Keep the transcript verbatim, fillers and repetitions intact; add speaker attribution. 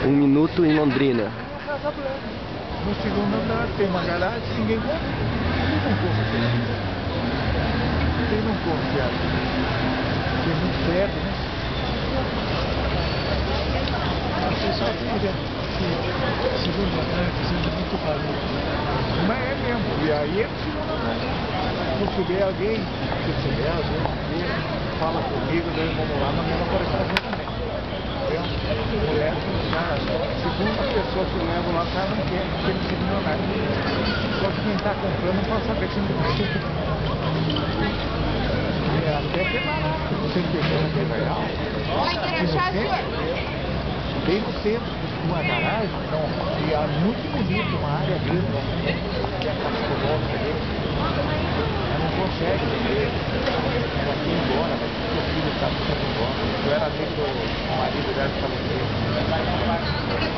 Speaker 1: Um minuto em Londrina.
Speaker 2: No segundo andar tem uma garagem, ninguém compra. Ninguém não compra. Quem não compra, tem muito perto, né? Você só tem já segundo andar, sendo muito barulho. Mas é mesmo, e aí é segundo andar. Se tiver alguém, se tiver alguém, fala comigo, nós vamos lá, mas eu não quero fazer também. Mulher, já, segunda pessoa que eu levo lá, o cara não quer, não quer no segundo andar. Só que quem está comprando não pode saber que não tem. É até que é barato, você entendeu que é legal. Bem no centro, uma garagem, então, e é muito bonito, uma área grande, que é a cascológica dele. Ela não consegue vender, ela quer ir embora, mas o seu filho está ficando embora. Eu era amigo do marido dela que estava